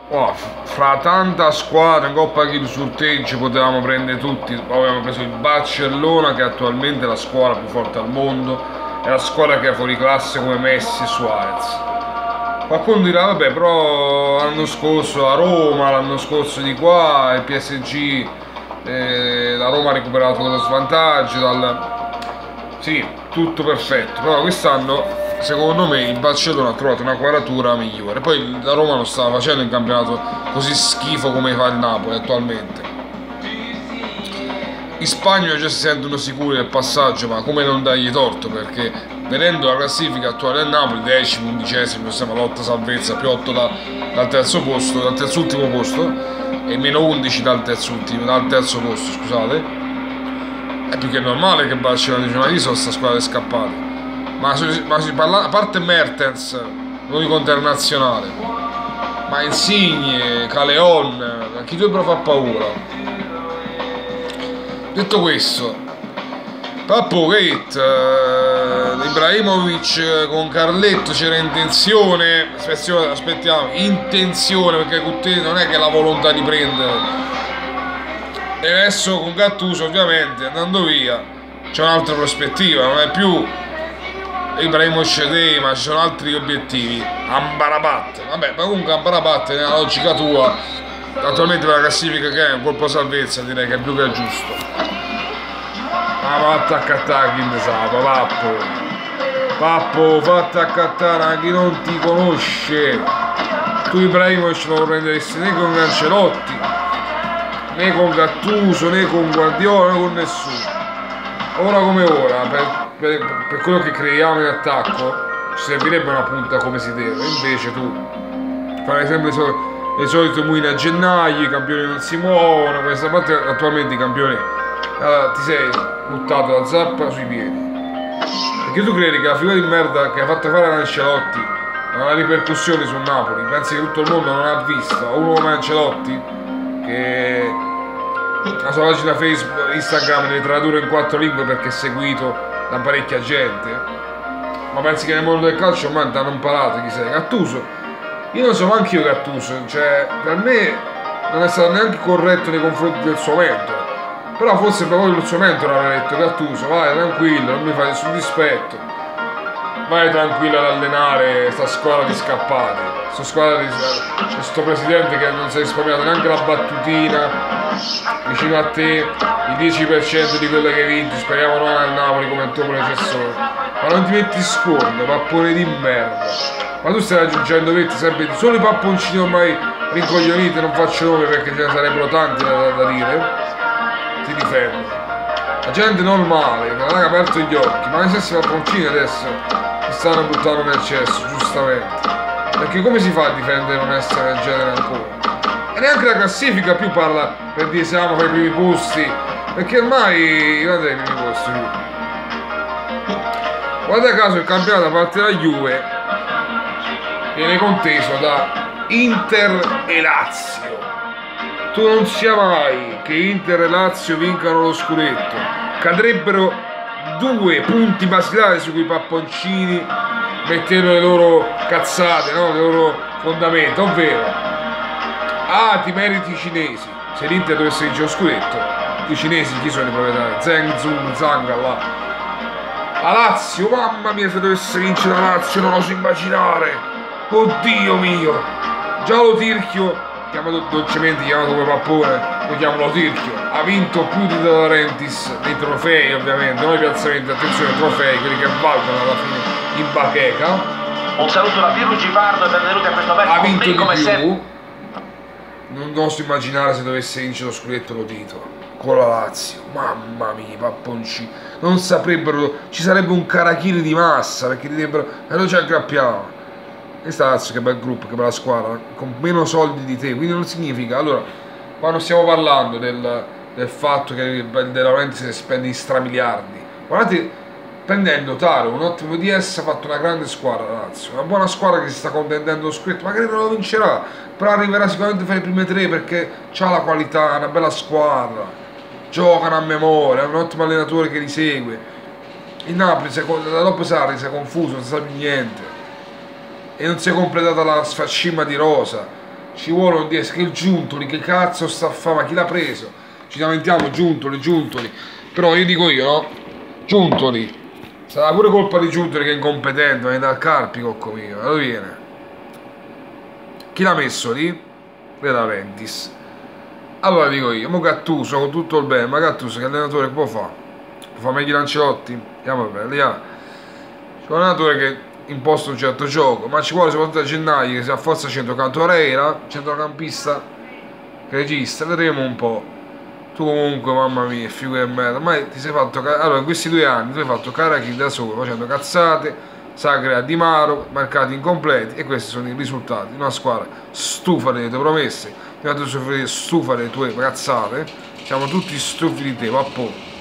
Oh, fra tanta squadra in Coppa Chilo sorteggio potevamo prendere tutti. Avevamo preso il Barcellona, che attualmente è la squadra più forte al mondo, è la squadra che ha fuori classe come Messi e Suarez. Qualcuno dirà vabbè, però l'anno scorso la Roma, l'anno scorso di qua il PSG, la Roma ha recuperato lo svantaggio sì, tutto perfetto, però quest'anno secondo me il Barcellona ha trovato una quadratura migliore. Poi la Roma non stava facendo il campionato così schifo come fa il Napoli attualmente. In Spagna già si sentono sicuri del passaggio, ma come non dargli torto, perché vedendo la classifica attuale del Napoli, 10º, 11º, siamo lotta salvezza, più 8 dal terzo posto, dal terzultimo posto, e meno 11 dal terzo posto, scusate. È più che normale che Barcellona dice: ma chi sono sta squadra scappate? Ma si parla, a parte Mertens, l'unico internazionale, ma Insigne, Caleon, chi dovrebbero far paura? Detto questo, Pappo Gate, Ibrahimovic con Carletto c'era intenzione, aspettiamo, intenzione, perché con te non è che la volontà di prendere. E adesso con Gattuso ovviamente andando via c'è un'altra prospettiva, non è più Ibrahimovic Dei, ma ci sono altri obiettivi. Amrabat, vabbè, ma comunque Amrabat nella logica tua attualmente per la classifica che è un colpo salvezza, direi che è più che giusto. Ah, ma attaccattare chi ne sa, Pappo, fatti accattare a chi non ti conosce. Tu Ibrahimovic non lo prenderesti né con Cancelotti, né con Gattuso, né con Guardiola, né con nessuno. Ora come ora, per quello che creiamo in attacco, ci servirebbe una punta come si deve. Invece tu farai sempre le solite muine a gennaio, i campioni non si muovono, questa parte attualmente i campioni ti sei buttato la zappa sui piedi. Perché tu credi che la figura di merda che ha fatto fare a Ancelotti non ha ripercussioni sul Napoli? Pensi che tutto il mondo non ha visto uno come Ancelotti che la sua pagina Facebook, Instagram deve tradurre in 4 lingue perché è seguito da parecchia gente? Ma pensi che nel mondo del calcio ormai hanno imparato chi sei? Gattuso? Io non so neanche io Gattuso, cioè per me non è stato neanche corretto nei confronti del suo mentore. Però forse per voi il suo mentore aveva detto: Gattuso, vai tranquillo, non mi fai nessun dispetto, vai tranquillo ad allenare sta squadra di scappati, sto presidente che non si è risparmiato neanche la battutina vicino a te, il 10% di quello che hai vinto, speriamo non al Napoli come il tuo predecessore. Ma non ti metti scorno, pappone di merda. Ma tu stai raggiungendo vetti sempre solo i papponcini ormai rincoglioniti, non faccio nome perché ce ne sarebbero tanti da dire. Ti difendo. La gente normale che non ha aperto gli occhi, ma gli stessi papponcini adesso si stanno buttando nel cesso, giustamente. Perché come si fa a difendere un essere del genere ancora? E neanche la classifica più parla per dire siamo per i primi posti, perché ormai guardate i primi posti. Guarda caso il campionato a parte la Juve viene conteso da Inter e Lazio. Tu non sia mai che Inter e Lazio vincano lo scudetto. Cadrebbero 2 punti basilari su cui i papponcini mettendo le loro cazzate, no? Le loro fondamenta, ovvero ti meriti i cinesi. Se l'Inter dovesse vincere lo scudetto, i cinesi chi sono i proprietari? Zheng Zun Zhang là. La Lazio, mamma mia, se dovesse vincere la Lazio non oso immaginare. Oddio mio. Già lo Tirchio, chiamato dolcemente chiamato come pappone, lo chiamano Tirchio, ha vinto più di De Laurentiis nei trofei, ovviamente, non i piazzamenti, attenzione, trofei, quelli che valgono alla fine in bacheca. Un saluto da Piero Gipardo e benvenuti a questo bel ha vinto come di più. sempre. Non oso immaginare se dovesse vincere lo scudetto lo Tito con la Lazio, mamma mia, papponcini, non saprebbero, ci sarebbe un carachiri di massa perché direbbero noi ci aggrappiamo. E sta Lazio che bel gruppo, che bella squadra, con meno soldi di te, quindi non significa. Allora, quando stiamo parlando del fatto che De Laurentiis si spende in stramiliardi, guardate, prendendo Taro, un ottimo DS, ha fatto una grande squadra la Lazio, una buona squadra che si sta contendendo lo scudetto, magari non lo vincerà, però arriverà sicuramente fra le prime 3 perché ha la qualità, è una bella squadra, giocano a memoria, è un ottimo allenatore che li segue. Il Napoli, dopo Sarri, si è confuso, non sa più niente. E non si è completata la sfascimma di rosa. ci vuole un DS, che il Giuntoli, che cazzo sta a fare, ma chi l'ha preso? Ci lamentiamo, Giuntoli, però io dico io, no? Giuntoli, sarà pure colpa di Giuntoli che è incompetente, viene dal Carpico, cocco mio, dove viene? Chi l'ha messo lì? Della Ventis. Allora dico io, mo Gattuso con tutto il bene, ma Gattuso che allenatore può fare? Può fare meglio Ancelotti? Andiamo a vedere, c'è un allenatore che imposta un certo gioco, ma ci vuole soprattutto a gennaio che si rafforza centrocampiera, centrocampista che regista, vedremo un po'. Tu comunque, mamma mia, figura di merda, ma ti sei fatto allora in questi 2 anni tu hai fatto Carachin da solo, facendo cazzate, Sacre a Di Maro, marcati incompleti, e questi sono i risultati. Una squadra stufa delle tue promesse, stufa delle tue cazzate, siamo tutti stufi di te, va a po'.